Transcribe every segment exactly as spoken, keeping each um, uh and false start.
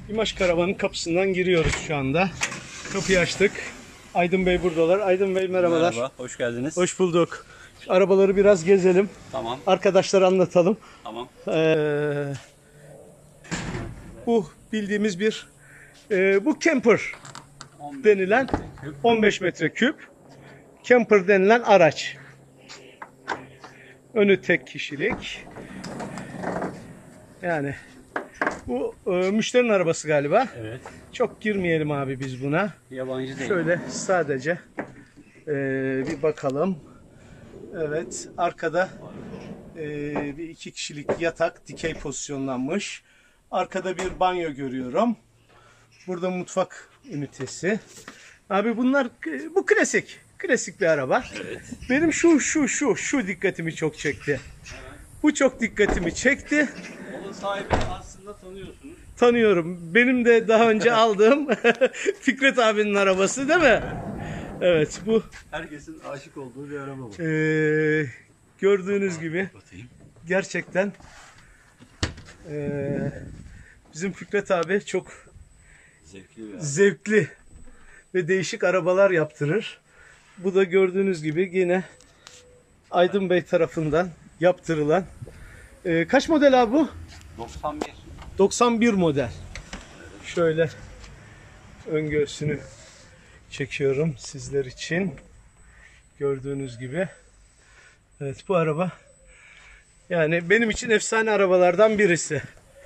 İmaj Karavan'ın kapısından giriyoruz şu anda. Kapıyı açtık. Aydın Bey buradalar. Aydın Bey merhabalar. Merhaba, hoş geldiniz. Hoş bulduk. Şu arabaları biraz gezelim. Tamam. Arkadaşlara anlatalım. Tamam. Ee, bu bildiğimiz bir e, bu camper denilen on beş metreküp camper denilen araç. Önü tek kişilik. Yani bu e, müşterinin arabası galiba. Evet. Çok girmeyelim abi biz buna. Yabancı değil. Şöyle sadece e, bir bakalım. Evet, arkada e, bir iki kişilik yatak dikey pozisyonlanmış. Arkada bir banyo görüyorum. Burada mutfak ünitesi. Abi bunlar bu klasik. Klasik bir araba. Evet. Benim şu şu şu şu dikkatimi çok çekti. Bu çok dikkatimi çekti. Onun sahibini aslında tanıyorsunuz. Tanıyorum. Benim de daha önce aldığım Fikret abinin arabası değil mi? Evet, bu Herkesin aşık olduğu bir araba bu. e, gördüğünüz gibi Batayım. gerçekten e, bizim Fikret abi çok Zevkli bir araba. zevkli ve değişik arabalar yaptırır. Bu da gördüğünüz gibi yine Aydın Bey tarafından yaptırılan. E, kaç model abi bu? doksan bir. doksan bir model. Şöyle ön göğsünü çekiyorum sizler için. Gördüğünüz gibi. Evet, bu araba yani benim için efsane arabalardan birisi.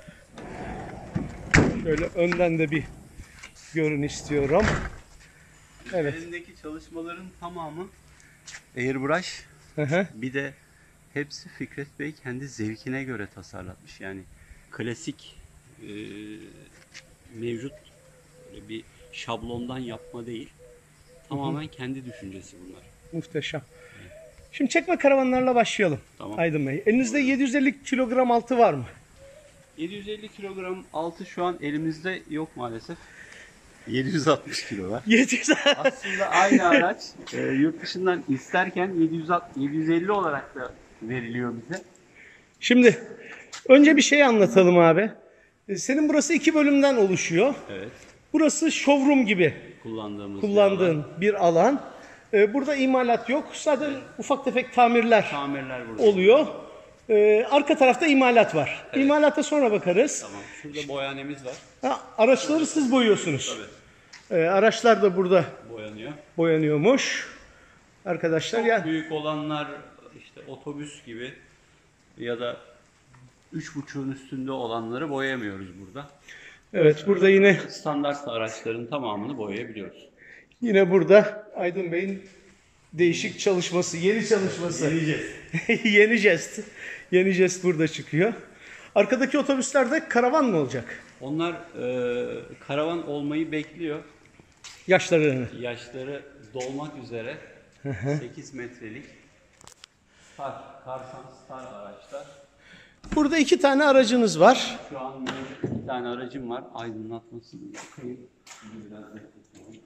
Şöyle önden de bir görün istiyorum. Evet. Elindeki çalışmaların tamamı airbrush. Hı hı. Bir de hepsi Fikret Bey kendi zevkine göre tasarlatmış. Yani klasik e, mevcut bir şablondan yapma değil. Tamamen hı hı. kendi düşüncesi bunlar. Muhteşem. Şimdi çekme karavanlarla başlayalım. Tamam. Aydın Bey. Elinizde yedi yüz elli kilogram altı var mı? yedi yüz elli kilogram altı şu an elimizde yok maalesef. yedi yüz altmış kilo var. yedi yüz Aslında aynı araç e, yurt dışından isterken yedi yüz yedi yüz elli olarak da veriliyor bize. Şimdi önce bir şey anlatalım abi. Senin burası iki bölümden oluşuyor. Evet. Burası showroom gibi Kullandığımız kullandığın bir alan. bir alan. Ee, burada imalat yok. Zaten ufak tefek tamirler Tamirler burada. oluyor. Ee, arka tarafta imalat var. Evet. İmalata sonra bakarız. Tamam. Şurada boyanemiz var. Ha, araçları siz boyuyorsunuz. Tabii. Ee, araçlar da burada Boyanıyor. boyanıyormuş. Arkadaşlar Çok yani büyük olanlar işte otobüs gibi ya da üç buçuğun üstünde olanları boyamıyoruz burada. evet, burada yine Standart araçların tamamını boyayabiliyoruz. yine burada Aydın Bey'in değişik çalışması, yeni çalışması. Yeni jest. Yeni jest. Yeni jest burada çıkıyor. Arkadaki otobüslerde karavan mı olacak? Onlar e, karavan olmayı bekliyor. Yaşlarını. Yaşları dolmak üzere sekiz metrelik Star, Karsan Star araçlar. Burada iki tane aracınız var. Şu an mevcut bir tane aracım var. Aydınlatmasını yakayım. Şimdi biraz bekletelim.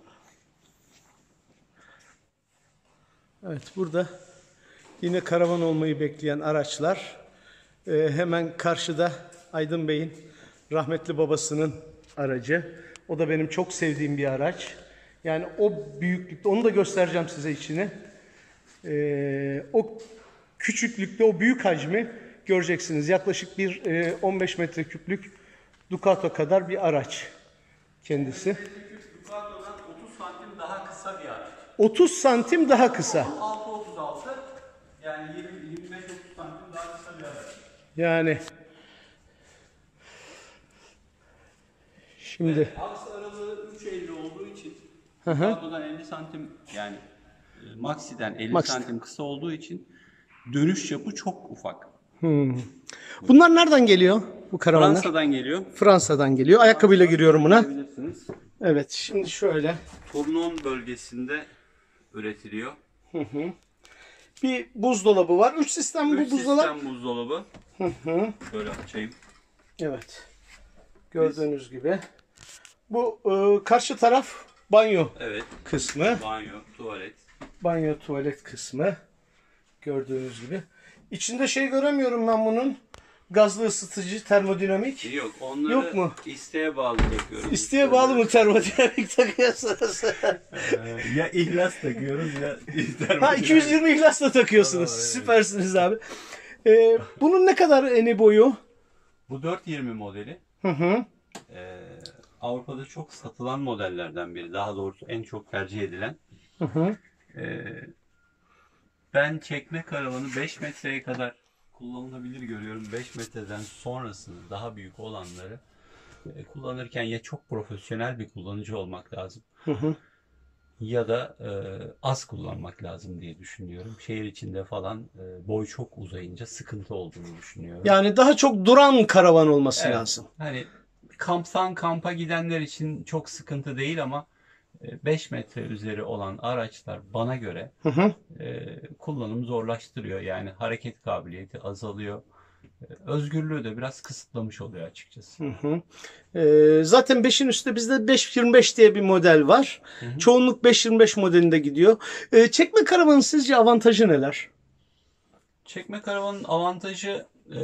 Evet, burada yine karavan olmayı bekleyen araçlar. Ee, hemen karşıda Aydın Bey'in rahmetli babasının aracı. O da benim çok sevdiğim bir araç. Yani o büyüklükte, onu da göstereceğim size içini. Ee, o küçüklükte, o büyük hacmi göreceksiniz. Yaklaşık bir e, on beş metreküplük Ducato kadar bir araç kendisi. Ducato'dan otuz santim daha kısa bir araç. otuz santim daha kısa. altı otuz altı yani yirmi yirmi beş otuz santim daha kısa bir araç. Yani şimdi Evet, aks aralığı üç elli olduğu için Ducato'dan elli santim yani e, Maxi'den elli Maxi. santim kısa olduğu için dönüş yapı çok ufak. hmm. Bunlar nereden geliyor bu karavanlar? Fransa'dan geliyor. Fransa'dan geliyor. Ayakkabıyla giriyorum buna. Bilirsiniz. Evet, şimdi şöyle Tournon bölgesinde üretiliyor. bir buzdolabı var. Üç sistem bu Üç buzdolabı. sistem buzdolabı. Hı hı. Şöyle açayım. Evet. Gördüğünüz gibi. Bu e, karşı taraf banyo Evet. kısmı. Banyo, tuvalet. Banyo tuvalet kısmı. Gördüğünüz gibi. İçinde şey göremiyorum ben bunun. Gazlı ısıtıcı, termodinamik. Yok, onları Yok mu? isteğe bağlı takıyoruz. İsteğe bağlı mı termodinamik takıyorsunuz? Ee, ya ihlas takıyoruz ya Ha iki yüz yirmi ihlasla takıyorsunuz. Aa, evet. Süpersiniz abi. Ee, bunun ne kadar eni boyu? Bu dört yirmi modeli. Hı hı. Ee, Avrupa'da çok satılan modellerden biri. Daha doğrusu en çok tercih edilen. Hı hı. Ee, ben çekme karavanı beş metreye kadar kullanılabilir görüyorum. beş metreden sonrasını, daha büyük olanları e, kullanırken ya çok profesyonel bir kullanıcı olmak lazım. Hı hı. Ya da e, az kullanmak lazım diye düşünüyorum. Şehir içinde falan e, boy çok uzayınca sıkıntı olduğunu düşünüyorum. Yani daha çok duran karavan olması Evet. lazım. Hani kamptan kampa gidenler için çok sıkıntı değil ama e, beş metre üzeri olan araçlar bana göre Hı hı. e, kullanım zorlaştırıyor. Yani hareket kabiliyeti azalıyor. E, özgürlüğü de biraz kısıtlamış oluyor açıkçası. Hı hı. Ee, zaten beşin üstünde bizde beş yirmi beş diye bir model var. Hı hı. Çoğunluk beş yirmi beş modelinde gidiyor. Ee, çekme karavanın sizce avantajı neler? Çekme karavanın avantajı e,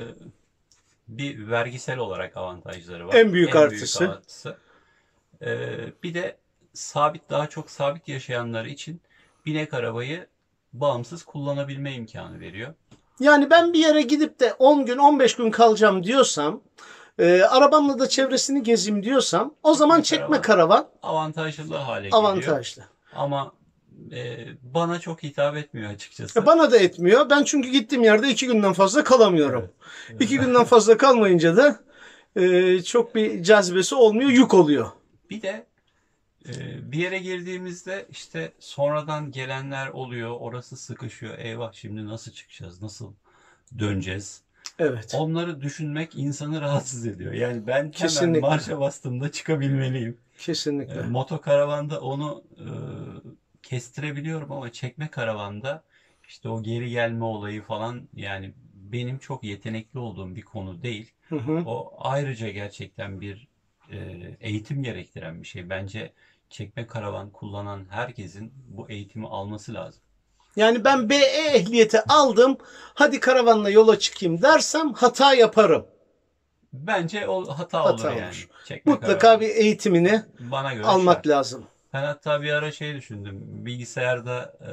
bir vergisel olarak avantajları var. En büyük artısı. artısı. Ee, bir de sabit, daha çok sabit yaşayanlar için binek arabayı bağımsız kullanabilme imkanı veriyor. Yani ben bir yere gidip de on gün on beş gün kalacağım diyorsam, e, arabamla da çevresini gezeyim diyorsam o zaman çekme karavan Avantajlı hale geliyor. avantajlı. Ama e, bana çok hitap etmiyor açıkçası. E, Bana da etmiyor. Ben çünkü gittiğim yerde iki günden fazla kalamıyorum. Evet. İki günden fazla kalmayınca da e, çok bir cazibesi olmuyor, yük oluyor. Bir de e, bir yere girdiğimizde işte sonradan gelenler oluyor. Orası sıkışıyor. Eyvah, şimdi nasıl çıkacağız? Nasıl döneceğiz? Evet. Onları düşünmek insanı rahatsız ediyor. Yani ben hemen Kesinlikle. marşa bastığımda çıkabilmeliyim. Kesinlikle. E, motokaravanda onu e, kestirebiliyorum ama çekme karavanda işte o geri gelme olayı falan, yani benim çok yetenekli olduğum bir konu değil. Hı hı. O ayrıca gerçekten bir e, eğitim gerektiren bir şey. Bence çekme karavan kullanan herkesin bu eğitimi alması lazım. Yani ben B E ehliyeti aldım, hadi karavanla yola çıkayım dersem hata yaparım. Bence o hata, Hata olur yani. olur. Çekme Mutlaka karavan bir eğitimini bana göre almak şart. lazım. Ben hatta bir ara şey düşündüm. Bilgisayarda e,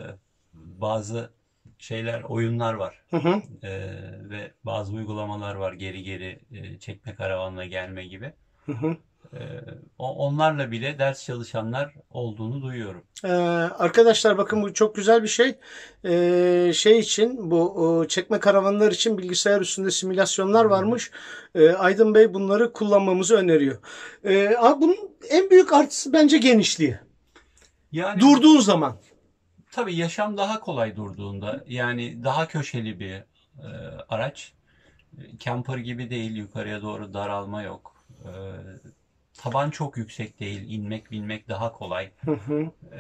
bazı şeyler, oyunlar var. Hı hı. E, ve bazı uygulamalar var. Geri geri e, çekme karavanla gelme gibi. Hı hı. E, o- onlarla bile ders çalışanlar olduğunu duyuyorum. Ee, arkadaşlar bakın bu çok güzel bir şey. Ee, şey için bu o, çekme karavanlar için bilgisayar üstünde simülasyonlar varmış. Ee, Aydın Bey bunları kullanmamızı öneriyor. Ee, abi bunun en büyük artısı bence genişliği. Yani Durduğun zaman. tabii yaşam daha kolay durduğunda. Yani daha köşeli bir e, araç. E, Camper gibi değil, yukarıya doğru daralma yok. E, taban çok yüksek değil, inmek binmek daha kolay. Hı hı. E,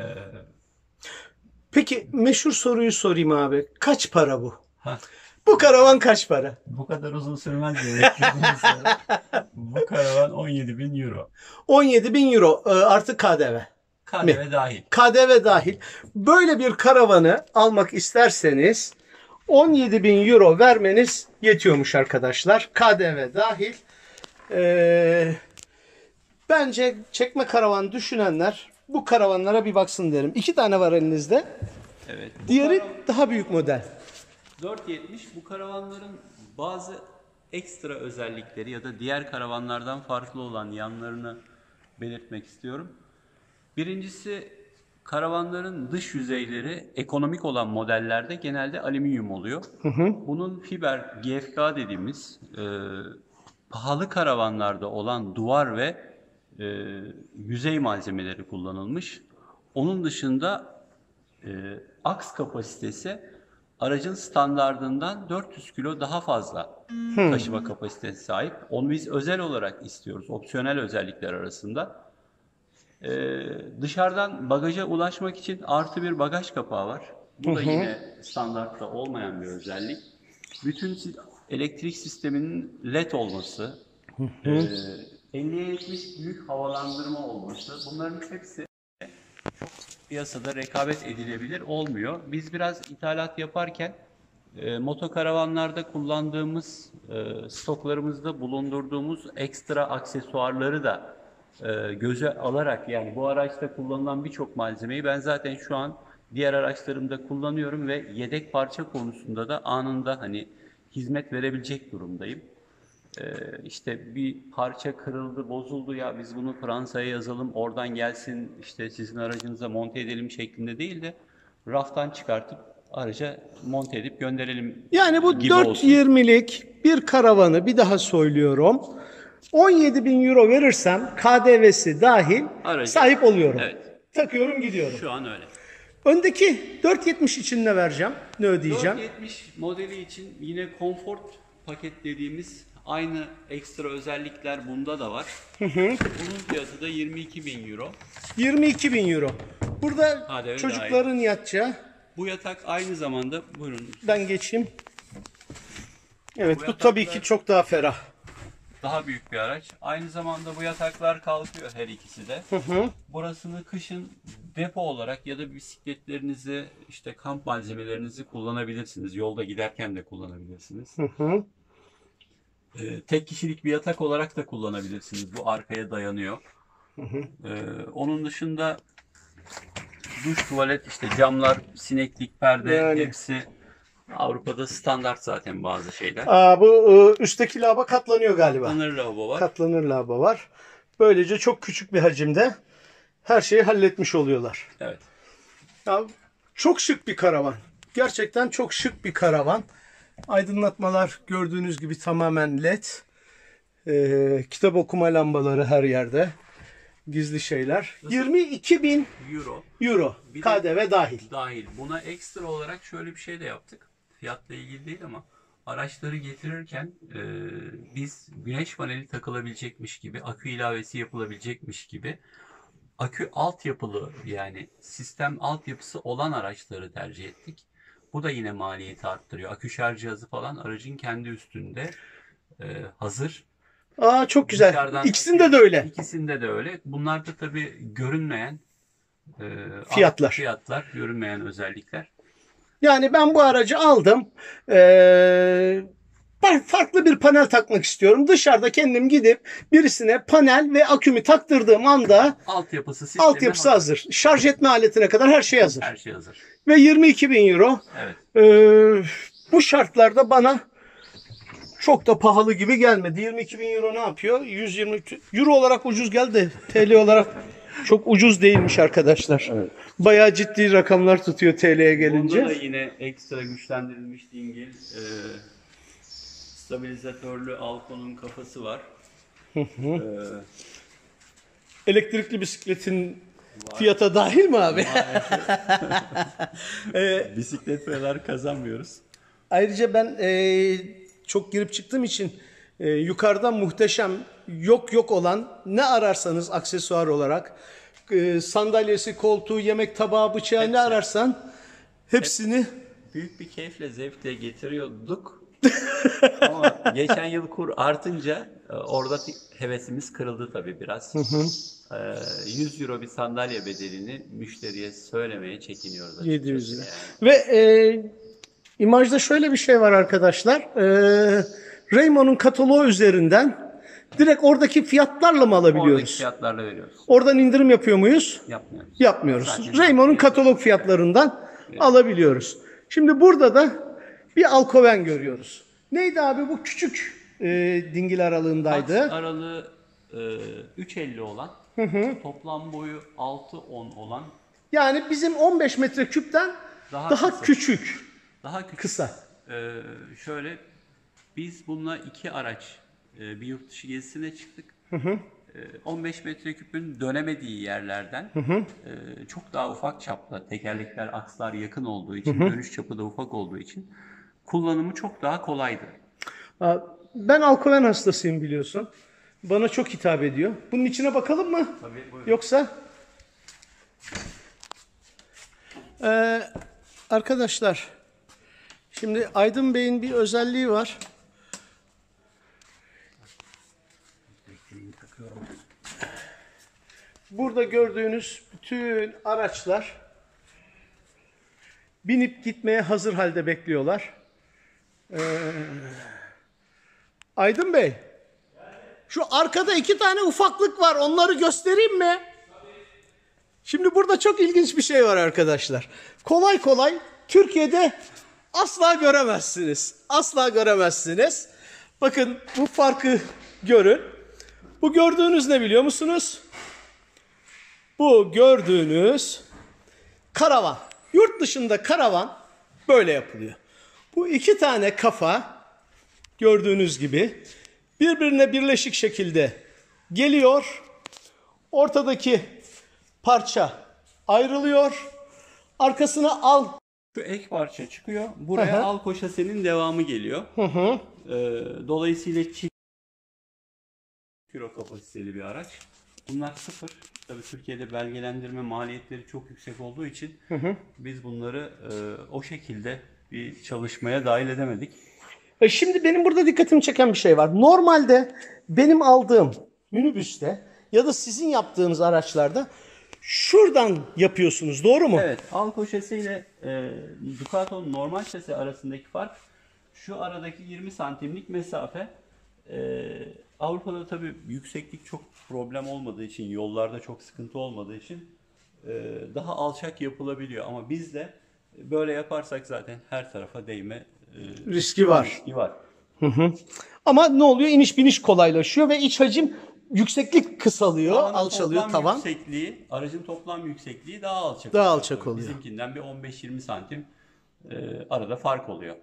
Peki meşhur soruyu sorayım abi. Kaç para bu? heh, Bu karavan kaç para? bu kadar uzun sürmez diye beklediğim sonra. Bu karavan on yedi bin euro. on yedi bin euro e, artı K D V. K D V dahil. K D V dahil. Böyle bir karavanı almak isterseniz on yedi bin euro vermeniz yetiyormuş arkadaşlar. K D V dahil. Ee, bence çekme karavan düşünenler bu karavanlara bir baksın derim. İki tane var elinizde. Evet. Bu Diğeri karavan- daha büyük model. dört yetmiş bu karavanların bazı ekstra özellikleri ya da diğer karavanlardan farklı olan yanlarını belirtmek istiyorum. Birincisi, karavanların dış yüzeyleri ekonomik olan modellerde genelde alüminyum oluyor. Hı hı. Bunun fiber G F K dediğimiz e, pahalı karavanlarda olan duvar ve e, yüzey malzemeleri kullanılmış. Onun dışında e, aks kapasitesi aracın standardından dört yüz kilo daha fazla taşıma kapasitesi sahip. Onu biz özel olarak istiyoruz, opsiyonel özellikler arasında. Ee, dışarıdan bagaja ulaşmak için artı bir bagaj kapağı var. Bu da yine standartta olmayan bir özellik. Bütün si- elektrik sisteminin led olması, e, elliye yetmiş büyük havalandırma olması, bunların hepsi çok piyasada rekabet edilebilir olmuyor. Biz biraz ithalat yaparken E, motokaravanlarda kullandığımız, e, stoklarımızda bulundurduğumuz ekstra aksesuarları da e, göze alarak, yani bu araçta kullanılan birçok malzemeyi ben zaten şu an diğer araçlarımda kullanıyorum ve yedek parça konusunda da anında hani hizmet verebilecek durumdayım. E, işte bir parça kırıldı, bozuldu, ya biz bunu Fransa'ya yazalım, oradan gelsin, işte sizin aracınıza monte edelim şeklinde değil de raftan çıkartıp araca monte edip gönderelim Yani bu gibi olsun. dört yirmilik bir karavanı, bir daha söylüyorum, on yedi bin euro verirsem K D V'si dahil Aracı- sahip oluyorum. Evet. Takıyorum, gidiyorum. Şu an öyle. Öndeki dört yetmiş için ne vereceğim? Ne ödeyeceğim? dört yetmiş modeli için yine Comfort paket dediğimiz aynı ekstra özellikler bunda da var. Bunun fiyatı da yirmi iki bin euro. yirmi iki bin euro. Burada K D V çocukların yatacağı. Bu yatak aynı zamanda, buyurun, Ben geçeyim. Evet, Bu bu tabii yataklar- ki çok daha ferah. daha büyük bir araç. Aynı zamanda bu yataklar kalkıyor her ikisi de. Burasını kışın depo olarak ya da bisikletlerinizi, işte kamp malzemelerinizi kullanabilirsiniz. Yolda giderken de kullanabilirsiniz. Ee, tek kişilik bir yatak olarak da kullanabilirsiniz. Bu arkaya dayanıyor. Ee, onun dışında duş, tuvalet, işte camlar, sineklik, perde, Yani. hepsi Avrupa'da standart zaten bazı şeyler. Aa, bu e, üstteki lavabo katlanıyor galiba. Katlanır lavabo var. Katlanır lavabo var. Böylece çok küçük bir hacimde her şeyi halletmiş oluyorlar. Evet. Ya, çok şık bir karavan. Gerçekten çok şık bir karavan. Aydınlatmalar gördüğünüz gibi tamamen led. Ee, kitap okuma lambaları her yerde. Gizli şeyler. yirmi iki bin Euro. euro. Bir de- K D V dahil. Dahil. Buna ekstra olarak şöyle bir şey de yaptık. Fiyatla ilgili değil ama araçları getirirken e, biz güneş paneli takılabilecekmiş gibi, akü ilavesi yapılabilecekmiş gibi akü altyapılı, yani sistem altyapısı olan araçları tercih ettik. Bu da yine maliyeti arttırıyor. Akü şarj cihazı falan aracın kendi üstünde e, hazır. Aa, çok güzel. Dışarıdan- İkisinde de öyle. İkisinde de öyle. Bunlar da tabii görünmeyen e, Fiyatlar. fiyatlar, görünmeyen özellikler. Yani ben bu aracı aldım. Ee, ben farklı bir panel takmak istiyorum. Dışarıda kendim gidip birisine panel ve akümü taktırdığım anda Altyapısı, sistemi altyapısı hazır. Şarj etme aletine kadar her şey hazır. Her şey hazır. Ve yirmi iki bin euro. Evet. Ee, bu şartlarda bana çok da pahalı gibi gelmedi. yirmi iki bin euro ne yapıyor? yüz yirmi euro olarak ucuz geldi. T L olarak çok ucuz değilmiş arkadaşlar. Evet. Bayağı ciddi rakamlar tutuyor T L'ye gelince. Bunda da yine ekstra güçlendirilmiş dingil, e, stabilizatörlü Alcon'un kafası var. e, Elektrikli bisikletin fiyata dahil mi abi? bisiklet paralar kazanmıyoruz. Ayrıca ben e, çok girip çıktığım için e, yukarıdan muhteşem, yok yok olan ne ararsanız aksesuar olarak, e, sandalyesi, koltuğu, yemek tabağı, bıçağı ne ararsan hepsini Büyük bir keyifle, zevkle getiriyorduk. Ama geçen yıl kur artınca e, orada hevesimiz kırıldı tabii biraz. E, yüz euro bir sandalye bedelini müşteriye söylemeye çekiniyoruz açıkçası. yedi yüz lira. Yani. Ve e, imajda şöyle bir şey var arkadaşlar. E, Raymon'un kataloğu üzerinden direkt oradaki fiyatlarla mı Oradaki alabiliyoruz? fiyatlarla veriyoruz. Oradan indirim yapıyor muyuz? Yapmıyoruz. Yapmıyoruz. Zaten- Raymond'un katalog fiyatlarından alabiliyoruz. Şimdi burada da bir Alcoven görüyoruz. Neydi abi bu? Küçük e, dingil aralığındaydı. Max aralığı e, üç elli olan, toplam boyu altı on olan, Yani bizim on beş metreküpten daha, Daha kısa. küçük. daha küçük. Kısa. E, şöyle, biz bununla iki araç e, bir yurt dışı gezisine çıktık. E, on beş metreküpün dönemediği yerlerden e, çok daha ufak çapta, tekerlekler, akslar yakın olduğu için, dönüş çapı da ufak olduğu için kullanımı çok daha kolaydı. Aa, Ben Alcoven hastasıyım biliyorsun. Bana çok hitap ediyor. Bunun içine bakalım mı? Tabii, buyurun. Yoksa? Ee, arkadaşlar, şimdi Aydın Bey'in bir özelliği var. Burada gördüğünüz bütün araçlar binip gitmeye hazır halde bekliyorlar. Ee, Aydın Bey, şu arkada iki tane ufaklık var, onları göstereyim mi? Şimdi burada çok ilginç bir şey var arkadaşlar. Kolay kolay Türkiye'de asla göremezsiniz. Asla göremezsiniz. Bakın bu farkı görün. Bu gördüğünüz ne biliyor musunuz? Bu gördüğünüz karavan. Yurt dışında karavan böyle yapılıyor. Bu iki tane kafa gördüğünüz gibi birbirine birleşik şekilde geliyor. Ortadaki parça ayrılıyor. Arkasına al. Şu ek parça çıkıyor. Buraya Hı hı. Alko şasenin devamı geliyor. Hı hı. Ee, dolayısıyla çift kilo kapasiteli bir araç. Bunlar sıfır. Tabii Türkiye'de belgelendirme maliyetleri çok yüksek olduğu için Hı hı. biz bunları e, o şekilde bir çalışmaya dahil edemedik. E şimdi benim burada dikkatimi çeken bir şey var. Normalde benim aldığım minibüste ya da sizin yaptığınız araçlarda şuradan yapıyorsunuz, doğru mu? Evet, Alko şase ile e, Ducato'nun normal şase arasındaki fark şu aradaki yirmi santimlik mesafe. E, Avrupa'da tabii yükseklik çok problem olmadığı için, yollarda çok sıkıntı olmadığı için e, daha alçak yapılabiliyor. Ama biz de böyle yaparsak zaten her tarafa değme e, Riski var. riski var. Hı hı. Ama ne oluyor? İniş biniş kolaylaşıyor ve iç hacim, yükseklik kısalıyor, Tavanın alçalıyor toplam tavan. Yüksekliği, aracın toplam yüksekliği daha alçak Daha oluyor. alçak oluyor. Bizimkinden bir on beş yirmi santim e, arada fark oluyor.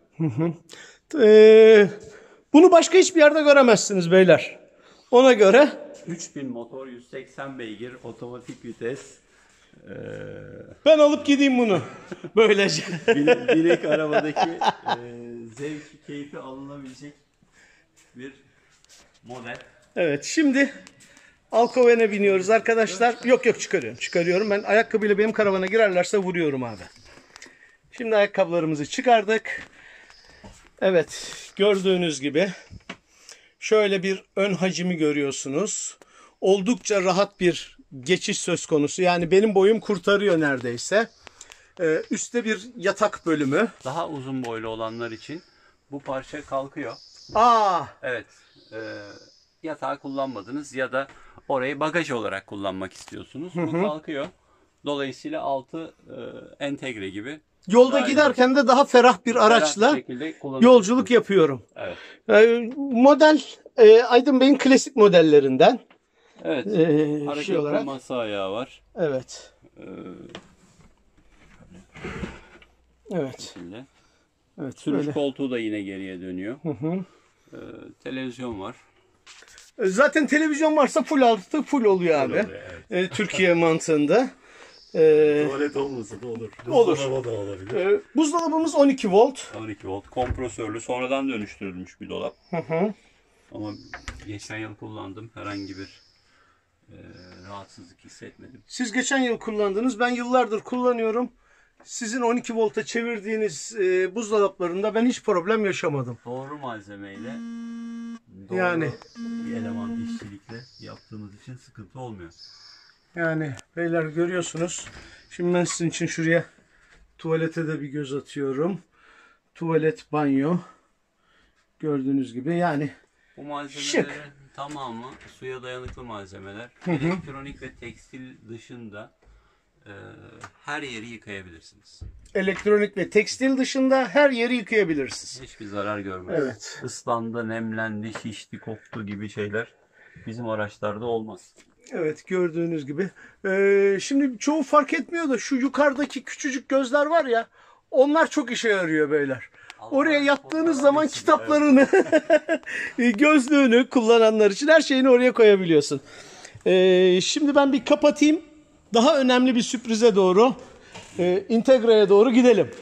Ee, bunu başka hiçbir yerde göremezsiniz beyler. Ona göre üç bin motor, yüz seksen beygir, otomatik vites. E, ben alıp gideyim bunu. Böylece. bin- binek arabadaki e, zevki, keyfi alınabilecek bir model. Evet, şimdi Alkoven'e biniyoruz arkadaşlar. Yok yok, çıkarıyorum. Çıkarıyorum. Ben ayakkabıyla benim karavana girerlerse vuruyorum abi. Şimdi ayakkabılarımızı çıkardık. Evet, gördüğünüz gibi şöyle bir ön hacimi görüyorsunuz. Oldukça rahat bir geçiş söz konusu. Yani benim boyum kurtarıyor neredeyse. Ee, üstte bir yatak bölümü. Daha uzun boylu olanlar için bu parça kalkıyor. Aa, Evet. E, yatağı kullanmadınız ya da orayı bagaj olarak kullanmak istiyorsunuz. Bu kalkıyor. Dolayısıyla altı e, entegre gibi. yolda Daha giderken de daha ferah bir ferah bir araçla şekilde kullanabilirsiniz. yolculuk yapıyorum. Evet. Ee, model e, Aydın Bey'in klasik modellerinden. Evet. Ee, Hareketli şey olarak. masa ayağı var. Evet. Ee, Evet. şimdi. Evet. Sürüş Böyle. koltuğu da yine geriye dönüyor. Hı hı. Ee, televizyon var. Zaten televizyon varsa full altı full oluyor abi. oluyor, evet. Ee, Türkiye mantığında. Ee, Tuvalet olmasa da olur. Olur. Buzdolabı da olabilir. e, buzdolabımız on iki volt. on iki volt. Kompresörlü, sonradan dönüştürülmüş bir dolap. Hı hı. Ama geçen yıl kullandım. Herhangi bir e, rahatsızlık hissetmedim. Siz geçen yıl kullandınız. Ben yıllardır kullanıyorum. Sizin on iki volta çevirdiğiniz e, buzdolaplarında ben hiç problem yaşamadım. Doğru malzemeyle, doğru Yani. bir eleman işçilikle yaptığımız için sıkıntı olmuyor. Yani beyler görüyorsunuz. Şimdi ben sizin için şuraya tuvalete de bir göz atıyorum. Tuvalet, banyo. Gördüğünüz gibi yani. Bu malzemelerin Şık. tamamı suya dayanıklı malzemeler. Elektronik ve tekstil dışında e, her yeri yıkayabilirsiniz. Elektronik ve tekstil dışında her yeri yıkayabilirsiniz. Hiçbir zarar görmez. Evet. Islandı, nemlendi, şişti, koktu gibi şeyler bizim araçlarda olmaz. Evet, gördüğünüz gibi. Ee, şimdi çoğu fark etmiyor da şu yukarıdaki küçücük gözler var ya, onlar çok işe yarıyor beyler. Oraya yattığınız zaman kitaplarını, gözlüğünü kullananlar için her şeyini oraya koyabiliyorsun. Ee, şimdi ben bir kapatayım. Daha önemli bir sürprize doğru, e, Integra'ya doğru gidelim.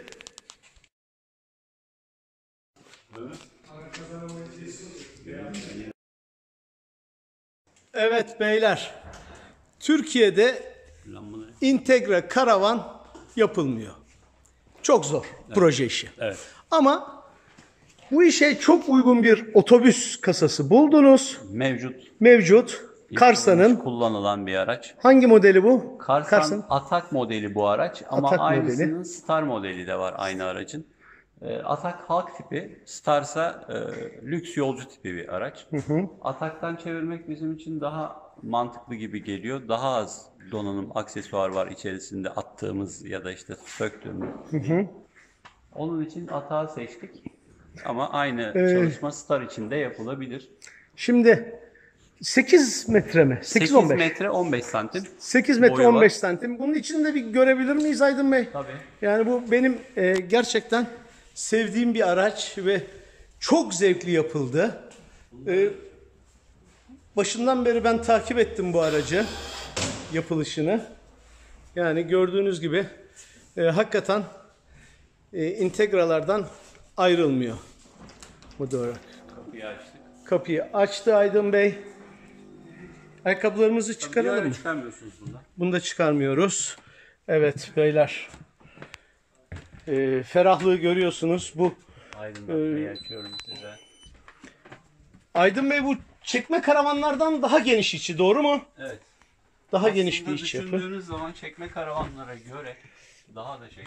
Evet beyler, Türkiye'de Lambaları- Integra karavan yapılmıyor. Çok zor proje işi. Evet. Ama bu işe çok uygun bir otobüs kasası buldunuz. Mevcut. Mevcut. Karsa'nın kullanılan bir araç. hangi modeli bu? Karsan Karsa'nın. Atak modeli bu araç ama Atak aynısının modeli. Star modeli de var aynı aracın. E, Atak halk tipi, Stars'a e, lüks yolcu tipi bir araç. Atak'tan çevirmek bizim için daha mantıklı gibi geliyor. Daha az donanım, aksesuar var içerisinde attığımız ya da işte söktüğümüz. Onun için Atak'ı seçtik. Ama aynı Ee, çalışma Star için de yapılabilir. Şimdi sekiz metre mi? sekiz sekiz on beş. metre on beş santim. sekiz metre boyu var. on beş santim. Bunun içinde bir görebilir miyiz Aydın Bey? Tabii. Yani bu benim e, gerçekten sevdiğim bir araç ve çok zevkli yapıldı. E, başından beri ben takip ettim bu aracı yapılışını. Yani gördüğünüz gibi e, hakikaten e, integralardan ayrılmıyor. Bu doğru. Kapıyı açtık. Kapıyı açtı Aydın Bey. Ayakkabılarımızı çıkaralım mı? Çıkarmıyorsunuz bunda. Bunu da çıkarmıyoruz. Evet beyler. Ee, ferahlığı görüyorsunuz. Bu Aydınlatmayı açıyorum size. Aydın Bey bu çekme karavanlardan daha geniş içi, doğru mu? Evet. Daha geniş bir Aslında iç yapı. düşündüğünüz zaman çekme karavanlara göre daha da şey.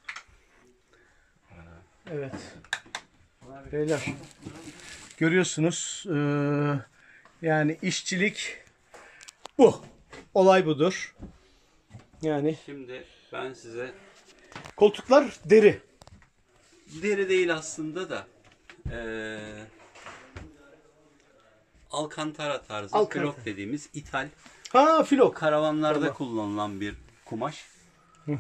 Evet. Beyler. Görüyorsunuz. Ee, yani işçilik bu. Olay budur. Yani Şimdi ben size koltuklar deri. deri değil aslında da eee Alcantara tarzı Alcantara. flok dediğimiz ithal Ha filok. karavanlarda Tamam. kullanılan bir kumaş. Eee,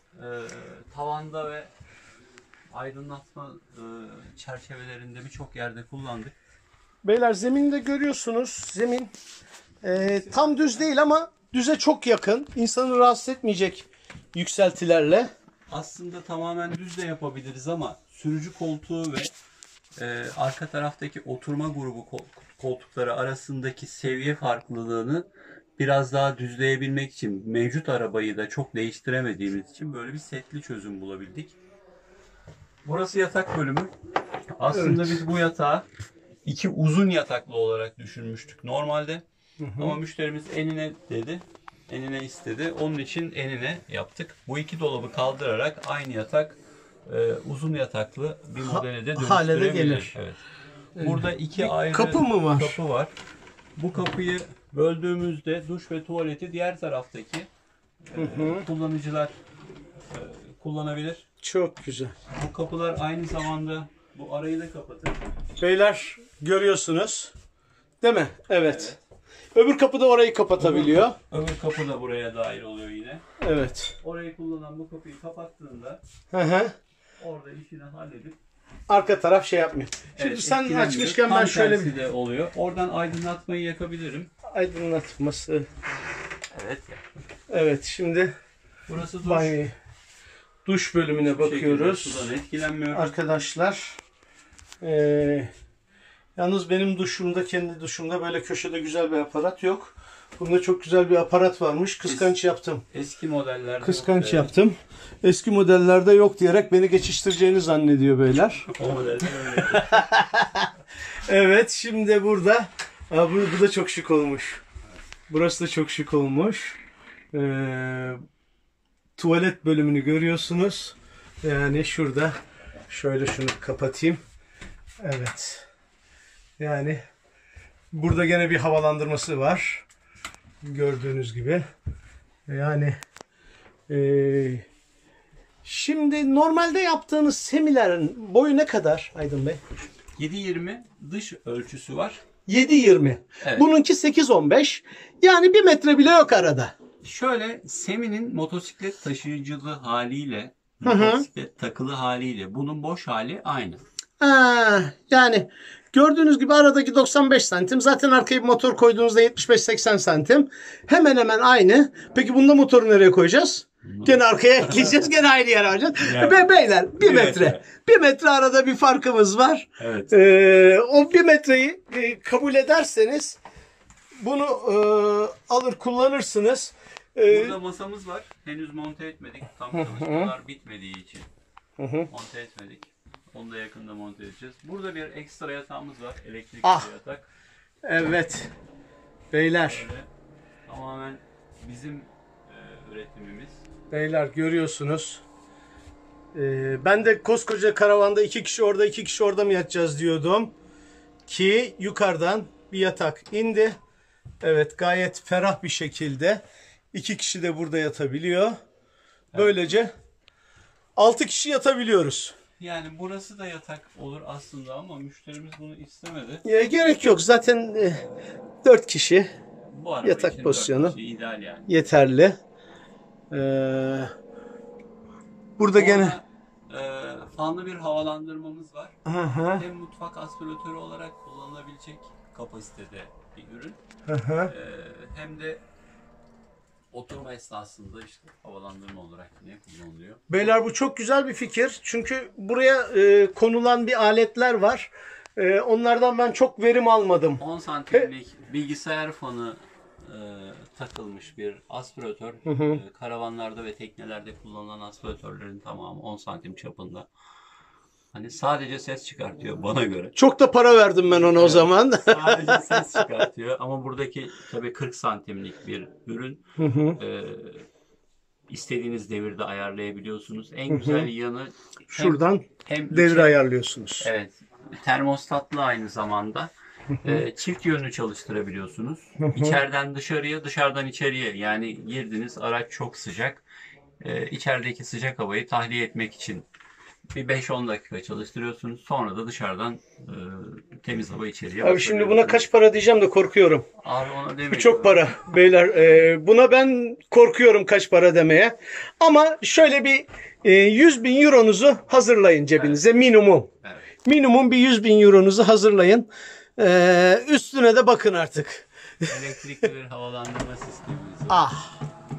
tavanda ve aydınlatma eee, çerçevelerinde birçok yerde kullandık. Beyler zeminde görüyorsunuz. Zemin e, tam düz değil ama düze çok yakın. İnsanı rahatsız etmeyecek yükseltilerle. Aslında tamamen düz de yapabiliriz ama sürücü koltuğu ve e, arka taraftaki oturma grubu kol- koltukları arasındaki seviye farklılığını biraz daha düzleyebilmek için mevcut arabayı da çok değiştiremediğimiz için böyle bir setli çözüm bulabildik. Burası yatak bölümü. Aslında Evet. biz bu yatağı iki uzun yataklı olarak düşünmüştük normalde. Ama müşterimiz enine dedi. Enine istedi. Onun için enine yaptık. Bu iki dolabı kaldırarak aynı yatak e, uzun yataklı bir modele de hale de dönüştürebilir. gelir. Evet. Burada iki Bir ayrı kapı mı var? kapı var. Bu kapıyı böldüğümüzde duş ve tuvaleti diğer taraftaki e, kullanıcılar e, kullanabilir. Çok güzel. Bu kapılar aynı zamanda bu arayı da kapatır. Beyler görüyorsunuz. Değil mi? Evet. Öbür kapı da orayı kapatabiliyor. Öbür kapı da buraya dahil oluyor yine. Evet. Orayı kullanan bu kapıyı kapattığında Hı hı. orada işini halledip Arka taraf şey yapmıyor. Şimdi evet, sen etkilenmiyor. açmışken Tam ben şöyle tersi bir de oluyor. Oradan aydınlatmayı yakabilirim. aydınlatması. Evet. Evet şimdi Burası duş. banyo. Duş bölümüne Bu şekilde bakıyoruz. sudan etkilenmiyor. Arkadaşlar eee, yalnız benim duşumda, kendi duşumda böyle köşede güzel bir aparat yok. Bunda çok güzel bir aparat varmış. Kıskanç yaptım. Eski modellerde Kıskanç yok. yaptım. Eski modellerde yok diyerek beni geçiştireceğini zannediyor beyler. O modelde öyle. Evet şimdi burada. Aa, bu, bu da çok şık olmuş. Burası da çok şık olmuş. Ee, tuvalet bölümünü görüyorsunuz. Yani şurada. Şöyle şunu kapatayım. Evet. Yani burada gene bir havalandırması var. Gördüğünüz gibi. Yani eee, şimdi normalde yaptığınız semilerin boyu ne kadar Aydın Bey? yedi yirmi dış ölçüsü var. yedi yirmi. Evet. Bununki sekiz on beş. Yani bir metre bile yok arada. Şöyle Semi'nin motosiklet taşıyıcılı haliyle Hı hı. motosiklet takılı haliyle bunun boş hali aynı. Ha, yani gördüğünüz gibi aradaki doksan beş santim. Zaten arkaya bir motor koyduğunuzda yetmiş beş seksen santim. Hemen hemen aynı. Peki bunda motoru nereye koyacağız? Gene arkaya ekleyeceğiz. Gene aynı yere alacağız. Yani. Be beyler bir, Bir metre. metre. Bir metre arada bir farkımız var. Evet. Ee, o bir metreyi e, kabul ederseniz bunu e, alır kullanırsınız. Ee, Burada masamız var. Henüz monte etmedik. Tam çalışmalar bitmediği için monte etmedik. Onu da yakında monte edeceğiz. Burada bir ekstra yatağımız var. Elektrikli Ah. bir yatak. evet. Beyler. Böyle tamamen bizim e, üretimimiz. Beyler görüyorsunuz. Ee, ben de koskoca karavanda iki kişi orada iki kişi orada mı yatacağız diyordum. Ki yukarıdan bir yatak indi. Evet, gayet ferah bir şekilde iki kişi de burada yatabiliyor. Böylece altı kişi yatabiliyoruz. Yani burası da yatak olur aslında ama müşterimiz bunu istemedi. Ya, gerek yok. Zaten e, dört kişi Bu araba yatak için pozisyonu dört kişi ideal yani. yeterli. Ee, burada gene Sonra, e, fanlı bir havalandırmamız var. hı hı, Hem mutfak aspiratörü olarak kullanılabilecek kapasitede bir ürün. hı hı. E, hem de oturma esnasında işte havalandırma olarak yine kullanılıyor. Beyler, bu çok güzel bir fikir. Çünkü buraya e, konulan bir aletler var. E, onlardan ben çok verim almadım. on santimlik bilgisayar fanı e, takılmış bir aspiratör. E, karavanlarda ve teknelerde kullanılan aspiratörlerin tamamı on santim çapında. Hani sadece ses çıkartıyor bana göre. Çok da para verdim ben ona o zaman. Sadece ses çıkartıyor ama buradaki tabii kırk santimlik bir ürün. E, istediğiniz devirde ayarlayabiliyorsunuz. En güzel yanı hem, Şuradan hem devre içe- ayarlıyorsunuz. Evet. Termostatlı aynı zamanda. Ee, çift yönlü çalıştırabiliyorsunuz. İçeriden dışarıya, dışarıdan içeriye. Yani girdiniz, araç çok sıcak. Ee, içerideki sıcak havayı tahliye etmek için bir beş on dakika çalıştırıyorsunuz. Sonra da dışarıdan e, temiz hava içeriye Abi şimdi buna basabiliyorsunuz. kaç para diyeceğim de korkuyorum. Abi ona demeyin. Bu çok para beyler. E, buna ben korkuyorum kaç para demeye. Ama şöyle bir e, yüz bin euronuzu hazırlayın cebinize minimum. Evet. Minimum bir yüz bin euronuzu hazırlayın. E, üstüne de bakın artık. Elektrikli bir havalandırma sistemimiz var. Ah.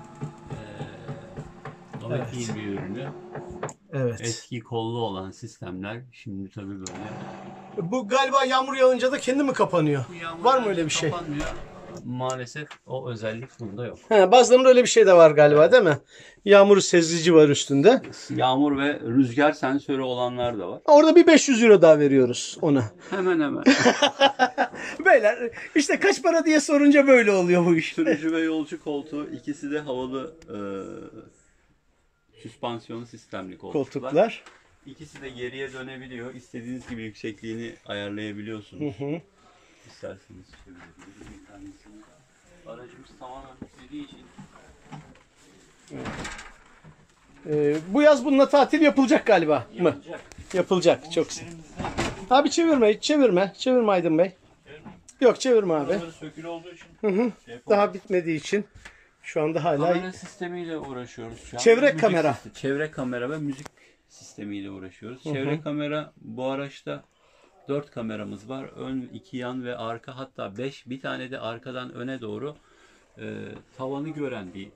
Ee, Dometic bir ürünü. Evet. Eski kollu olan sistemler şimdi tabii böyle. Bu galiba yağmur yağınca da kendi mi kapanıyor? Yağmur Var mı öyle bir şey? kapanmıyor. Maalesef o özellik bunda yok. He, bazılarında öyle bir şey de var galiba, değil mi? Yağmur sezici var üstünde. Yağmur ve rüzgar sensörü olanlar da var. Orada bir beş yüz euro daha veriyoruz ona. Hemen hemen. Beyler işte kaç para diye sorunca böyle oluyor bu iş. Sürücü ve yolcu koltuğu ikisi de havalı e, süspansiyonu sistemli koltuklar. Koltuklar. İkisi de geriye dönebiliyor. İstediğiniz gibi yüksekliğini ayarlayabiliyorsunuz. Hı hı. İsterseniz çevirebiliriz bir tanesini. Aracımız tamamen dediği için Ee, bu yaz bununla tatil yapılacak galiba mı? yapılacak. Yapılacak. Çok güzel. Abi çevirme, hiç çevirme. Çevirme Aydın Bey. Yok, çevirme abi. Buraları sökülü olduğu için Hı hı. şey Daha bitmediği için şu anda hala kamera sistemiyle uğraşıyoruz şu an. Çevre Müzik kamera. sistemi- çevre kamera ve müzik sistemiyle uğraşıyoruz. Çevre kamera bu araçta dört kameramız var. Ön, iki yan ve arka, hatta beş. Bir tane de arkadan öne doğru e, tavanı gören bir,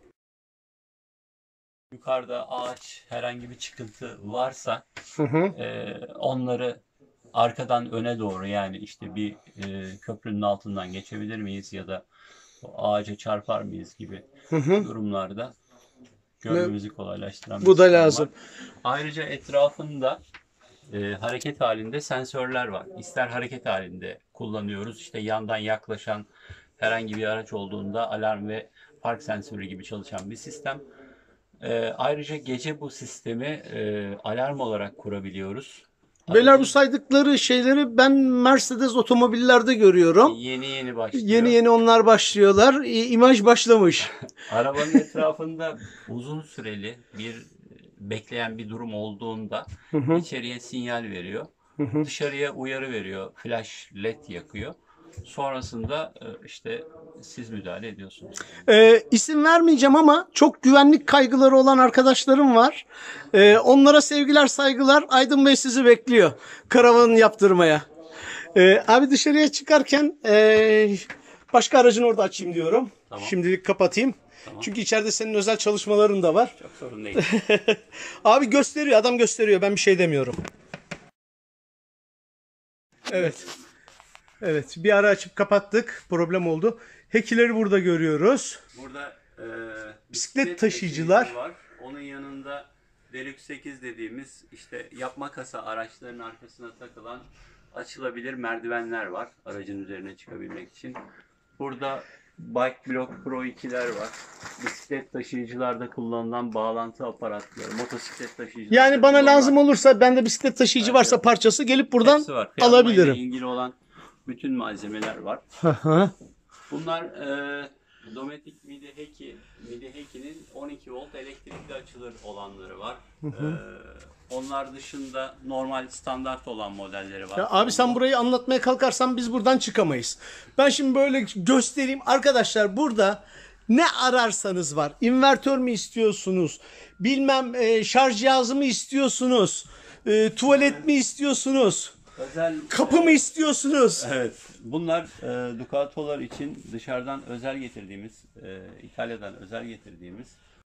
yukarıda ağaç, herhangi bir çıkıntı varsa Hı hı. e, onları arkadan öne doğru, yani işte bir e, köprünün altından geçebilir miyiz ya da o ağaca çarpar mıyız gibi durumlarda görmemizi kolaylaştıran bir Bu da sistem lazım. var. Ayrıca etrafında e, hareket halinde sensörler var. İster hareket halinde kullanıyoruz. İşte yandan yaklaşan herhangi bir araç olduğunda alarm ve park sensörü gibi çalışan bir sistem. E, ayrıca gece bu sistemi e, alarm olarak kurabiliyoruz. Beyler, bu saydıkları şeyleri ben Mercedes otomobillerde görüyorum. Yeni yeni başlıyor. Yeni yeni onlar başlıyorlar. İ- İmaj başlamış. Arabanın etrafında uzun süreli bir bekleyen bir durum olduğunda içeriye sinyal veriyor. Dışarıya uyarı veriyor. Flash led yakıyor. Sonrasında e, işte siz müdahale ediyorsunuz. Ee, isim vermeyeceğim ama çok güvenlik kaygıları olan arkadaşlarım var. Ee, onlara sevgiler, saygılar. Aydın Bey sizi bekliyor karavanı yaptırmaya. Ee, abi dışarıya çıkarken ee, başka aracını orada açayım diyorum. Tamam. Şimdilik kapatayım. Tamam. Çünkü içeride senin özel çalışmaların da var. Çok sorun değil. Abi gösteriyor, adam gösteriyor. Ben bir şey demiyorum. Evet. Evet, bir ara açıp kapattık. Problem oldu. Hekileri burada görüyoruz. Burada e, Bisiklet taşıyıcılar. taşıyıcı var. Onun yanında Deluxe sekiz dediğimiz işte yapma kasa araçların arkasına takılan açılabilir merdivenler var aracın üzerine çıkabilmek için. Burada Bike Block Pro ikiler var. Bisiklet taşıyıcılarda kullanılan bağlantı aparatları, motosiklet taşıyıcılarda Yani bana kullanılan- lazım olursa, bende bisiklet taşıyıcı Evet, varsa evet. parçası, gelip buradan Hepsi var. Kıyafetle alabilirim. ilgili olan bütün malzemeler var. Hı hı. Bunlar e, Dometic Mideheki, Mideheki'nin on iki volt elektrikli açılır olanları var. E, onlar dışında normal standart olan modelleri var. Ya abi sen burayı anlatmaya kalkarsan biz buradan çıkamayız. Ben şimdi böyle göstereyim. Arkadaşlar burada ne ararsanız var. İnvertör mü istiyorsunuz? Bilmem e, şarj cihazı mı istiyorsunuz? E, tuvalet mi istiyorsunuz? Özel Kapı mı istiyorsunuz? Evet. Bunlar e, Ducato'lar için dışarıdan özel getirdiğimiz, e, İtalya'dan özel getirdiğimiz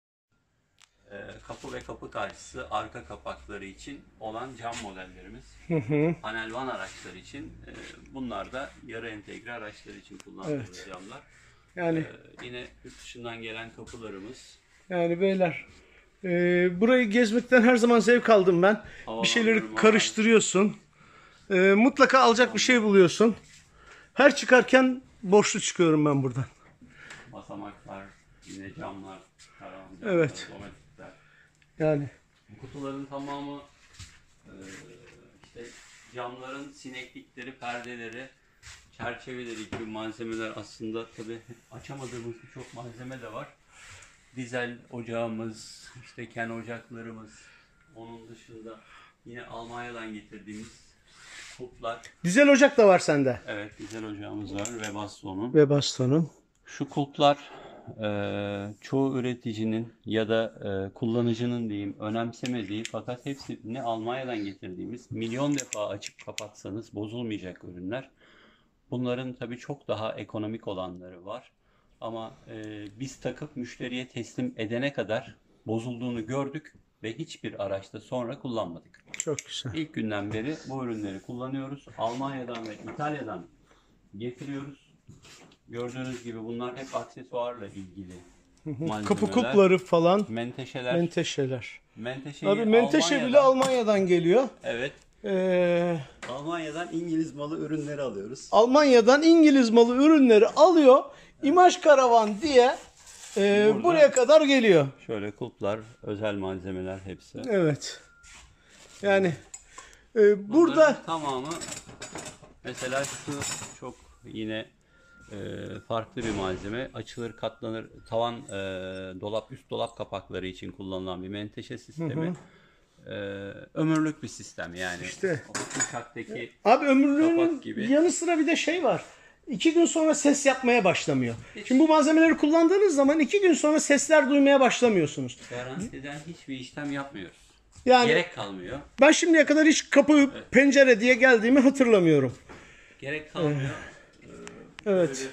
e, kapı ve kapı karşısı arka kapakları için olan cam modellerimiz. Panel van araçlar için, e, bunlar da yarı entegre araçlar için kullandığımız Evet. camlar. Yani E, yine yurt dışından gelen kapılarımız. yani beyler, e, burayı gezmekten her zaman zevk aldım ben. Bir şeyleri Havalandırma, karıştırıyorsun. E, mutlaka alacak bir şey buluyorsun. Her çıkarken borçlu çıkıyorum ben buradan. basamaklar, yine camlar, karavan camlar, Evet. dometikler. Yani Bu kutuların tamamı e, işte camların sineklikleri, perdeleri, çerçeveleri gibi malzemeler, aslında tabi açamadığımız birçok malzeme de var. Dizel ocağımız, işte ken ocaklarımız, onun dışında yine Almanya'dan getirdiğimiz kulplar. dizel ocak da var sende. Evet, dizel ocağımız var ve bastonun. Ve bastonun. Şu kulplar e, çoğu üreticinin ya da e, kullanıcının diyeyim önemsemediği, fakat hepsini Almanya'dan getirdiğimiz, milyon defa açıp kapatsanız bozulmayacak ürünler. Bunların tabii çok daha ekonomik olanları var. Ama e, biz takıp müşteriye teslim edene kadar bozulduğunu gördük ve hiçbir araçta sonra kullanmadık. Çok güzel. İlk günden beri bu ürünleri kullanıyoruz. Almanya'dan ve İtalya'dan getiriyoruz. Gördüğünüz gibi bunlar hep aksesuarla ilgili malzemeler. Kapı kulpları falan. Menteşeler. Menteşeler. Menteşeyi Abi menteşe bile Almanya'dan- Almanya'dan geliyor. Evet. Ee, Almanya'dan İngiliz malı ürünleri alıyoruz. Almanya'dan İngiliz malı ürünleri alıyor. İmaj Karavan diye e, Burada- buraya kadar geliyor. Şöyle kulplar, özel malzemeler hepsi. Evet. Yani e, burada Bunların tamamı, mesela şu çok yine e, farklı bir malzeme. Açılır, katlanır, tavan e, dolap, üst dolap kapakları için kullanılan bir menteşe sistemi. E, ömürlük bir sistem yani. İşte. O uçaktaki abi ömürlüğünün kapak gibi. yanı sıra bir de şey var. İki gün sonra ses yapmaya başlamıyor. Şimdi bu malzemeleri kullandığınız zaman iki gün sonra sesler duymaya başlamıyorsunuz. garantiden hiçbir işlem yapmıyoruz. Yani Gerek kalmıyor. ben şimdiye kadar hiç kapı, pencere diye geldiğimi hatırlamıyorum. Gerek kalmıyor. Evet. Böyle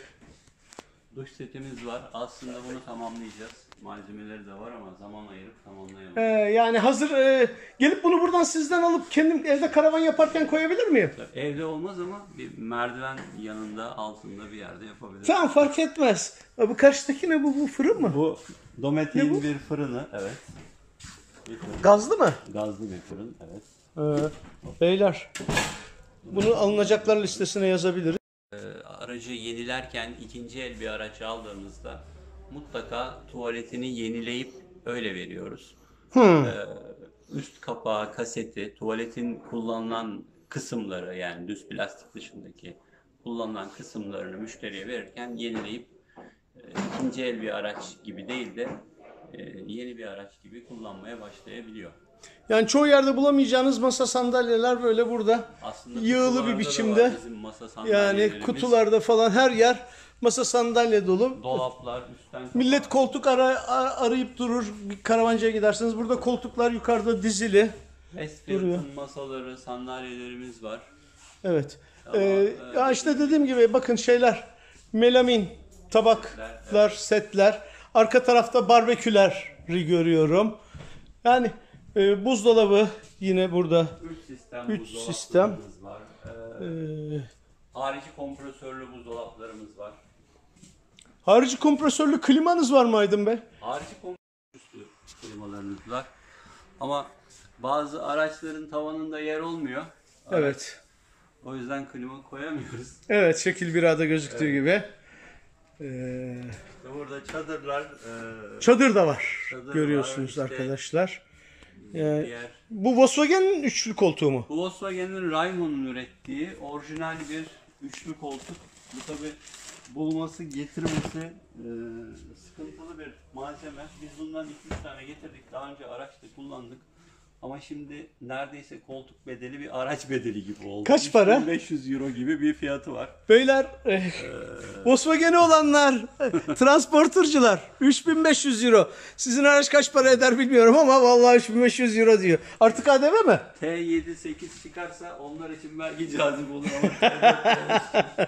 duş setimiz var. Aslında bunu tamamlayacağız. Malzemeleri de var ama zaman ayırıp tamamlayamıyoruz. Ee, yani hazır e, gelip bunu buradan sizden alıp kendim evde karavan yaparken koyabilir miyim? Evde olmaz ama bir merdiven yanında, altında bir yerde yapabiliriz. Tamam, fark etmez. Abi, bu karşıdaki ne, bu, bu fırın mı? Bu Ne Dometic'in bu? bir fırını. Evet. Bir fırın. Gazlı mı? Gazlı bir fırın. Evet. Ee, beyler, bunu alınacaklar listesine yazabiliriz. Ee, aracı yenilerken, ikinci el bir araç aldığımızda mutlaka tuvaletini yenileyip öyle veriyoruz. Hmm. Ee, üst kapağı, kaseti, tuvaletin kullanılan kısımları, yani düz plastik dışındaki kullanılan kısımlarını müşteriye verirken yenileyip e, ikinci el bir araç gibi değil de e, yeni bir araç gibi kullanmaya başlayabiliyor. Yani çoğu yerde bulamayacağınız masa sandalyeler böyle burada Aslında yığılı bir kutularda da biçimde. var bizim masa Yani sandalyelerimiz. kutularda falan her yer masa sandalye dolu. Dolaplar, üstten Millet koltuk ara, a- arayıp durur. Bir karavancaya gidersiniz. Burada koltuklar yukarıda dizili. Westfield'ın masaları, sandalyelerimiz var. Evet. Ama, Ee, e, ya işte dediğim gibi bakın şeyler, melamin tabaklar, setler. Arka tarafta barbeküleri görüyorum. Yani e, buzdolabı yine burada. Üç sistem Üç buzdolaplarımız sistem. var. Ee, Ee, harici kompresörlü buzdolaplarımız var. harici kompresörlü klimanız var mı Aydın Bey? Harici kompresörlü klimalarımız var. Ama bazı araçların tavanında yer olmuyor. Evet. O yüzden klima koyamıyoruz. Evet, şekil bir ada gözüktüğü gibi. Ee, İşte burada çadırlar, e, çadır da var. Çadır Görüyorsunuz var, işte. arkadaşlar. Ee, diğer. bu Volkswagen'in üçlü koltuğu mu? Bu Volkswagen'in Raimund'un ürettiği orijinal bir üçlü koltuk. Bu tabi bulması, getirmesi e, sıkıntılı bir malzeme. Biz bundan iki üç tane getirdik. Daha önce araçta kullandık. Ama şimdi neredeyse koltuk bedeli bir araç bedeli gibi oldu. Kaç para? üç bin beş yüz euro gibi bir fiyatı var. Beyler, e, Volkswagen'i olanlar, e, transportercılar üç bin beş yüz euro. Sizin araç kaç para eder bilmiyorum ama vallahi üç bin beş yüz euro diyor. Artık A D V mi? T yedi sekiz çıkarsa onlar için belki cazip olur ama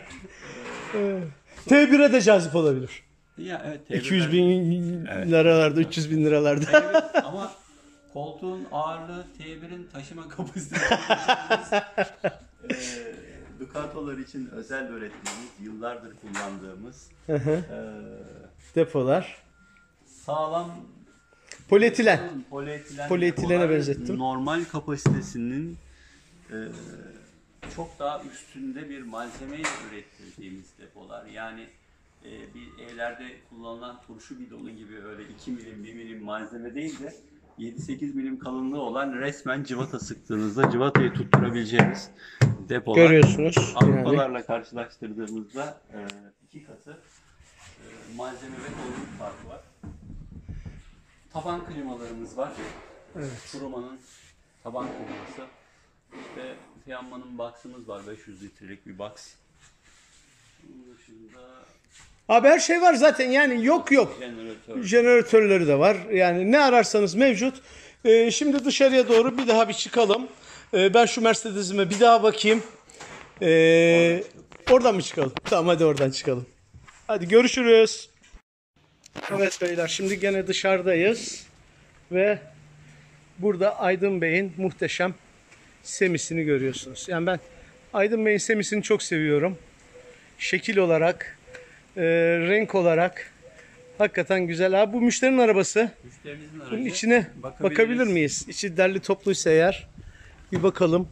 T bir'e de cazip olabilir. ya evet, iki yüz bin Evet. liralarda, üç yüz bin liralarda. Evet, ama koltuğun ağırlığı T bir'in taşıma kapasitesi. e, Ducato'lar için özel ürettiğimiz, yıllardır kullandığımız Hı hı. e, Depolar. sağlam Polietilen. polietilen Polietilene depolar benzettim. normal kapasitesinin e, çok daha üstünde bir malzemeyle ürettirdiğimiz depolar. Yani e, bir evlerde kullanılan turşu bidonu gibi öyle iki milim bir milim malzeme değil de yedi sekiz milim kalınlığı olan resmen cıvata sıktığınızda cıvatayı tutturabileceğimiz depolar. Görüyorsunuz. Yani. Avrupalarla karşılaştırdığımızda e, iki katı e, malzeme ve kalınlık farkı var. Taban klimalarımız var. Evet. Kuruma'nın taban kliması. İşte Fiamman'ın box'ımız var. beş yüz litrelik bir box. Bunun dışında Abi her şey var zaten, yani yok yok. jeneratör. Jeneratörleri de var. Yani ne ararsanız mevcut. Ee, şimdi dışarıya doğru bir daha bir çıkalım. Ee, ben şu Mercedes'ime bir daha bakayım. Ee, oradan mı çıkalım? Tamam, hadi oradan çıkalım. Hadi görüşürüz. Evet beyler, şimdi gene dışarıdayız. Ve burada Aydın Bey'in muhteşem semisini görüyorsunuz. Yani ben Aydın Bey'in semisini çok seviyorum. Şekil olarak, e, renk olarak hakikaten güzel. Abi bu müşterinin arabası. Müşterimizin aracı. Bunun içine Bakabiliriz. bakabilir miyiz? İçi derli topluysa eğer bir bakalım.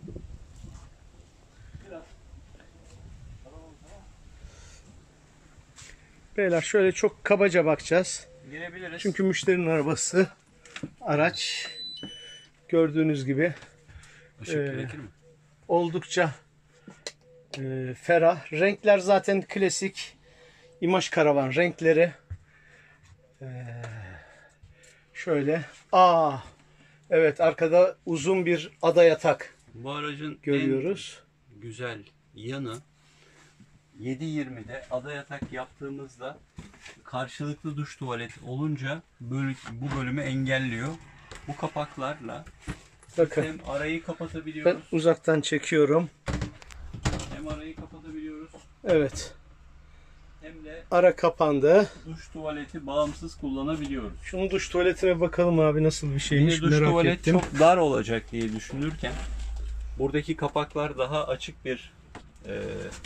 Beyler şöyle çok kabaca bakacağız. Girebiliriz. Çünkü müşterinin arabası, araç gördüğünüz gibi Işık e, gerekir mi? oldukça e, ferah. Renkler zaten klasik İmaj Karavan renkleri. E, şöyle. Aa, evet, arkada uzun bir ada yatak Bu aracın görüyoruz. en güzel yanı yedi yirmide ada yatak yaptığımızda karşılıklı duş tuvalet olunca böl- bu bölümü engelliyor. Bu kapaklarla Bakın, hem arayı ben kapatabiliyoruz uzaktan çekiyorum. hem arayı kapatabiliyoruz Evet, hem de ara kapandı. duş tuvaleti bağımsız kullanabiliyoruz. Şunun duş tuvaletine bakalım abi, nasıl bir şeymiş, Yine duş merak tuvalet ettim. çok dar olacak diye düşünürken buradaki kapaklar daha açık bir e,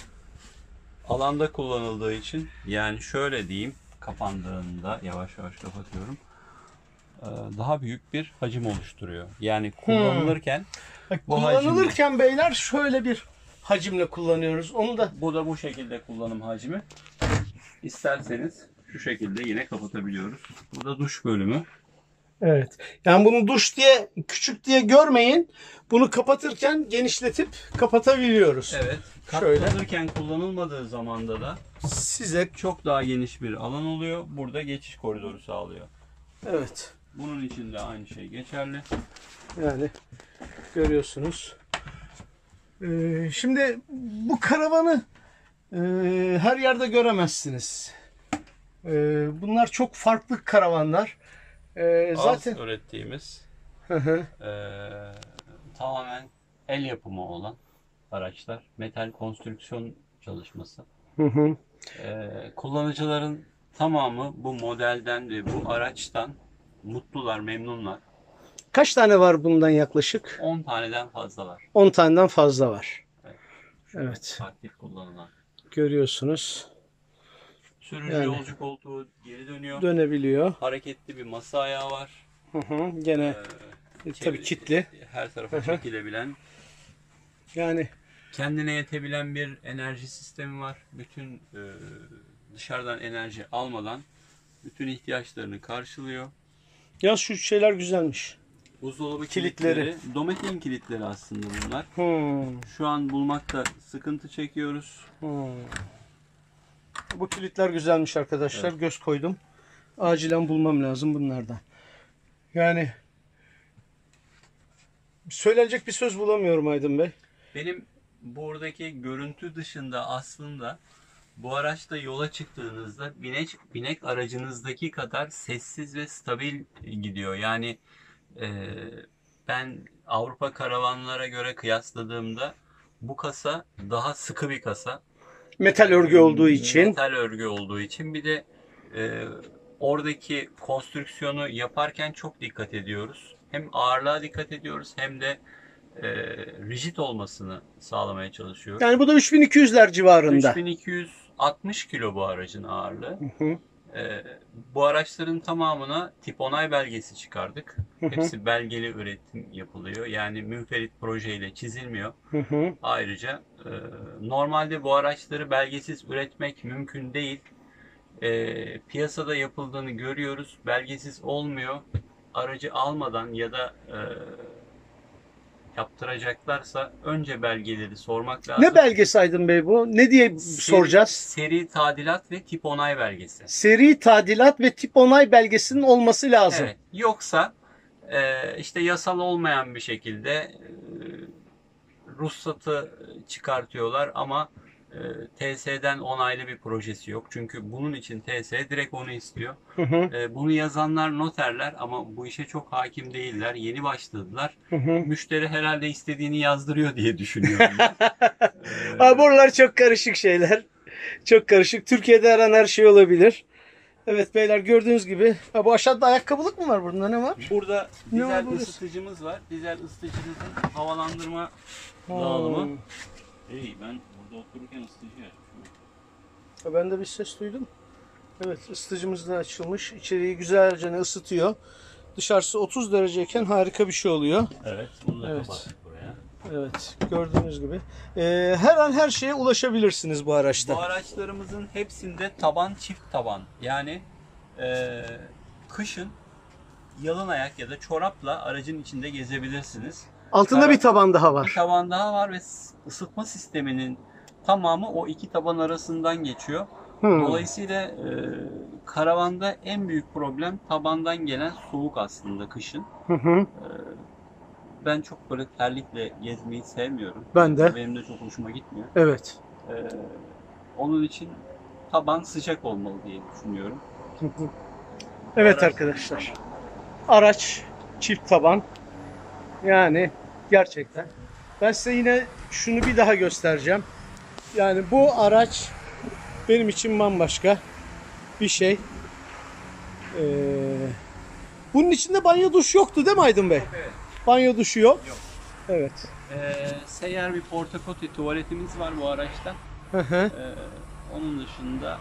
alanda kullanıldığı için, yani şöyle diyeyim, kapandığında yavaş yavaş kapatıyorum, e, daha büyük bir hacim oluşturuyor. Yani kullanılırken Bak, bu kullanılırken beyler şöyle bir hacimle kullanıyoruz. Onu da bu da bu şekilde kullanım hacmi. İsterseniz şu şekilde yine kapatabiliyoruz. Bu da duş bölümü. evet. Yani bunu duş diye, küçük diye görmeyin. Bunu kapatırken genişletip kapatabiliyoruz. Evet. Şöyle. Katlanırken kullanılmadığı zamanda da Size çok daha geniş bir alan oluyor. Burada geçiş koridoru sağlıyor. evet. Bunun için de aynı şey geçerli. Yani görüyorsunuz. Ee, şimdi bu karavanı e, her yerde göremezsiniz. E, bunlar çok farklı karavanlar. E, zaten Az ürettiğimiz Hı hı. eee, tamamen el yapımı olan araçlar. Metal konstrüksiyon çalışması. Hı hı. Eee, kullanıcıların tamamı bu modelden ve bu araçtan mutlular, memnunlar. Kaç tane var bundan yaklaşık? on taneden fazla var. on taneden fazla var. Şöyle Evet. aktif kullanılan. Görüyorsunuz. Sürücü Yani. yolcu koltuğu geri dönüyor. Dönebiliyor. Hareketli bir masa ayağı var. Hı hı. Gene Eee, e, tabii çevir- kilitli. Her tarafa çekilebilen, Yani kendine yetebilen bir enerji sistemi var. Bütün e, dışarıdan enerji almadan bütün ihtiyaçlarını karşılıyor. Ya şu şeyler güzelmiş. Buzdolabı Kilitleri. kilitleri, Dometein kilitleri aslında bunlar. Hmm. Şu an bulmakta sıkıntı çekiyoruz. Hmm. Bu kilitler güzelmiş arkadaşlar. Evet. Göz koydum. Acilen bulmam lazım bunlardan. Yani söylenecek bir söz bulamıyorum Aydın Bey. Benim buradaki görüntü dışında aslında bu araçta yola çıktığınızda binek, binek aracınızdaki kadar sessiz ve stabil gidiyor. Yani e, ben Avrupa karavanlara göre kıyasladığımda bu kasa daha sıkı bir kasa. Metal örgü olduğu için. Metal örgü olduğu için bir de e, oradaki konstrüksiyonu yaparken çok dikkat ediyoruz. Hem ağırlığa dikkat ediyoruz hem de e, rigid olmasını sağlamaya çalışıyoruz. Yani bu da üç bin iki yüzler civarında. üç bin iki yüz altmış kilo bu aracın ağırlığı. Hı hı. E, bu araçların tamamına tip onay belgesi çıkardık. Hı hı. Hepsi belgeli üretim yapılıyor. Yani münferit projeyle çizilmiyor. Hı hı. Ayrıca e, normalde bu araçları belgesiz üretmek mümkün değil. E, piyasada yapıldığını görüyoruz. Belgesiz olmuyor. Aracı almadan ya da e, yaptıracaklarsa önce belgeleri sormak lazım. Ne belgesi Aydın Bey bu? Ne diye soracağız? Seri tadilat ve tip onay belgesi. Seri tadilat ve tip onay belgesinin olması lazım. Evet. Yoksa e, işte yasal olmayan bir şekilde e, ruhsatı çıkartıyorlar ama e, T S'den onaylı bir projesi yok. Çünkü bunun için T S direkt onu istiyor. Hı hı. E, bunu yazanlar noterler ama bu işe çok hakim değiller. Yeni başladılar. Hı hı. Müşteri herhalde istediğini yazdırıyor diye düşünüyorum ben. Ha, buralar çok karışık şeyler. Çok karışık. Türkiye'de her an her şey olabilir. Evet beyler gördüğünüz gibi. Ha, bu aşağıda ayakkabılık mı var burada? Ne var? Burada Ne var dizel burası? ısıtıcımız var. Dizel ısıtıcımızın havalandırma Ha. dağılımı. Hey, ben burada otururken ısıtıcı açmışım. Ha, ben de bir ses duydum. Evet ısıtıcımız da açılmış. İçeriği güzelce ısıtıyor. Dışarısı otuz dereceyken harika bir şey oluyor. Evet, bunu da Evet. kapattık buraya. Evet gördüğünüz gibi. Ee, her an her şeye ulaşabilirsiniz bu araçta. Bu araçlarımızın hepsinde taban çift taban. Yani e, kışın yalın ayak ya da çorapla aracın içinde gezebilirsiniz. Altında Kara- bir taban daha Bir var. taban daha var ve ısıtma sisteminin tamamı o iki taban arasından geçiyor. Hmm. Dolayısıyla e, karavanda en büyük problem tabandan gelen soğuk aslında kışın. Hı hı. Ben çok böyle terlikle gezmeyi sevmiyorum. Ben de. Benim de çok hoşuma gitmiyor. Evet. E, onun için taban sıcak olmalı diye düşünüyorum. Hı hı. Evet arkadaşlar. Araç çift taban. Yani gerçekten. Ben size yine şunu bir daha göstereceğim. Yani bu araç benim için bambaşka bir şey. Ee, bunun içinde banyo duş yoktu değil mi Aydın Bey? Evet. Banyo duşu yok. Yok. Evet. E, seyyar bir portakoti tuvaletimiz var bu araçta. Hı hı. E, onun dışında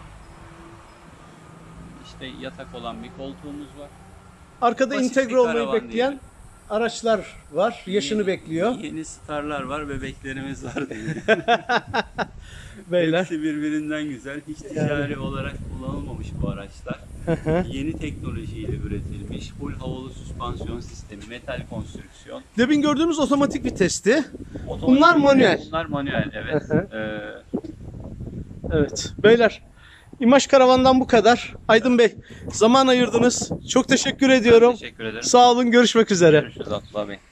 işte yatak olan bir koltuğumuz var. Arkada Basit entegre bir olmayı karavan bekleyen diyelim. araçlar var. Yaşını Yeni- bekliyor. Yeni starlar var, bebeklerimiz var diyelim. Beyler. Hepsi birbirinden güzel. Hiç ticari olarak kullanılmamış bu araçlar. Yeni teknolojiyle üretilmiş. Full havalı süspansiyon sistemi, metal konstrüksiyon. Demin gördüğümüz otomatik vitesti. Otomatik- Bunlar manuel. Bunlar manuel, evet. Hı hı. Ee, Evet. Beyler. İmaj Karavan'dan bu kadar. Aydın Bey zaman ayırdınız. Çok teşekkür ediyorum. teşekkür ederim. Sağ olun. Görüşmek üzere. Görüşürüz Abdullah Bey.